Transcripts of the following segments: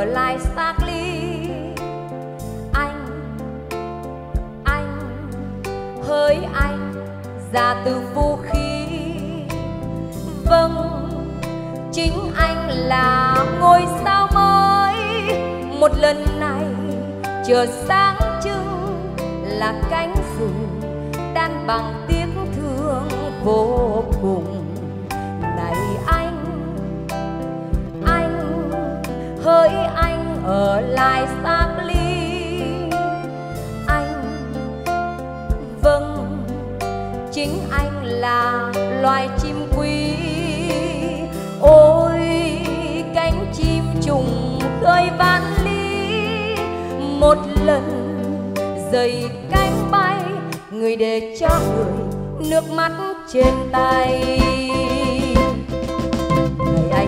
ở lại xác ly. Anh hỡi anh ra từ vũ khí. Vâng, chính anh là ngôi sao mới. Một lần này chờ sáng trưng là cánh rừng đan bằng tiếc thương vô cùng. Này anh hỡi anh ở lại xác ly. Anh, vâng, chính anh là loài chim quý. Ôi cánh chim trùng khơi vạn ly, một lần rời cánh bay, người để cho người nước mắt trên tay. Ngày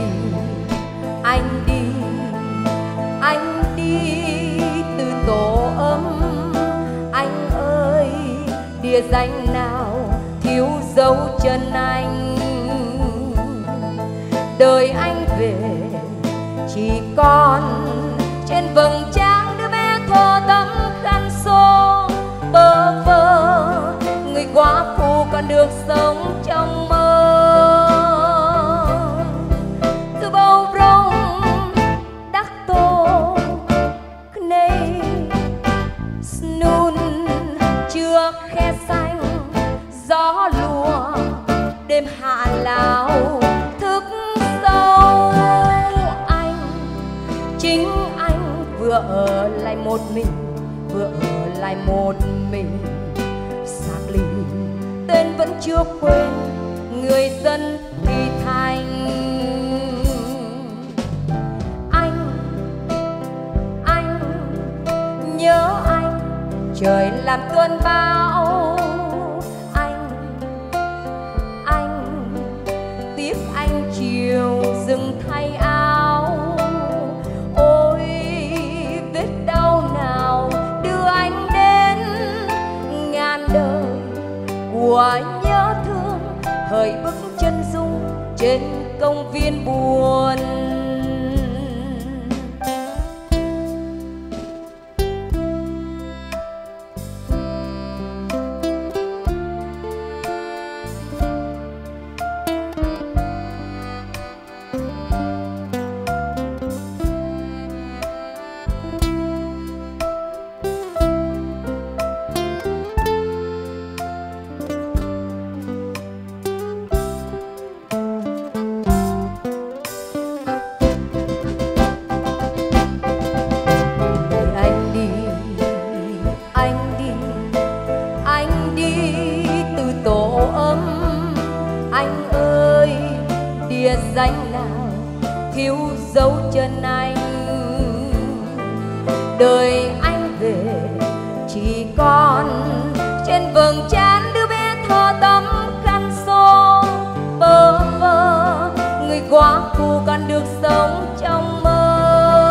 anh đi từ tổ ấm. Anh ơi, địa danh nào thiếu dấu chân anh. Đời anh về chỉ còn trên vầng trán đứa bé thơ tấm khăn xô. Bơ vơ người quá phụ còn được sống trong mơ. Từ bầu rồng đắc tô này snun chưa khe xanh. Gió lùa đêm hạ lao thức sâu. Anh, chính anh vừa ở lại một mình, vừa ở lại một mình. Xác ly tên vẫn chưa quên, người dân thì thành. Anh nhớ anh, trời làm cơn bão. Anh tiếc anh chiều dừng thay áo. Ôi vết đau nào đưa anh đến ngàn đời của nhớ thương. Hỡi bước chân dung trên công viên buồn. Anh ơi, địa danh nào thiếu dấu chân anh. Đời anh về chỉ còn trên vầng trán đứa bé thơ tấm khăn xô. Bơ vơ người quá phụ còn được sống trong mơ.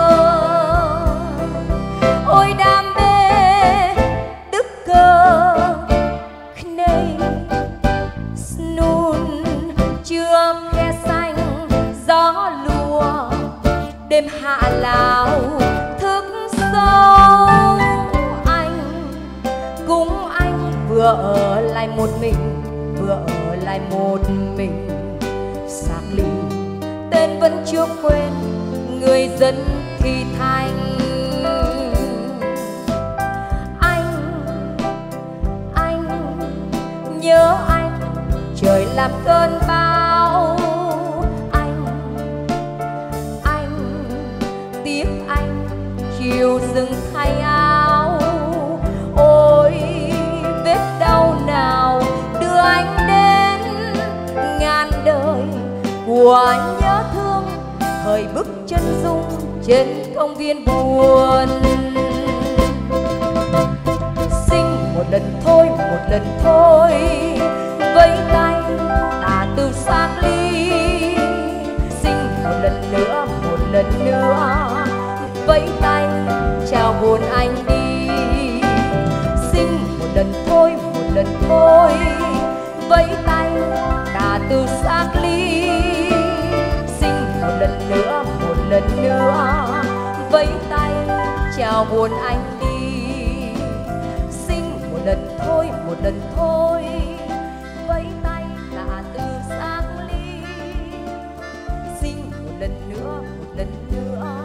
Ôi đam mê đức cơ này snun chưa khe xanh. Gió lùa đêm hạ lao thức sâu. Anh cũng anh vừa ở lại một mình, vừa ở lại một mình. Xác ly tên vẫn chưa quên, người dân thì thành. Anh nhớ anh, trời làm cơn bão. Anh tiếc anh chiều dừng thay áo. Ôi vết đau nào đưa anh đến ngàn đời của nhớ thương. Hỡi bước chân dung trên công viên buồn. Sinh một lần thôi, một lần thôi, vẫy tay ta từ xác ly. Sinh một lần nữa, một lần nữa, vẫy tay chào buồn anh đi. Sinh một lần thôi, một lần thôi, vẫy tay ta từ xác ly. Sinh một lần nữa, một lần nữa, vẫy tay chào buồn anh đi. Xin một lần thôi, một lần thôi, vẫy tay tạ từ sáng ly. Xin một lần nữa, một lần nữa,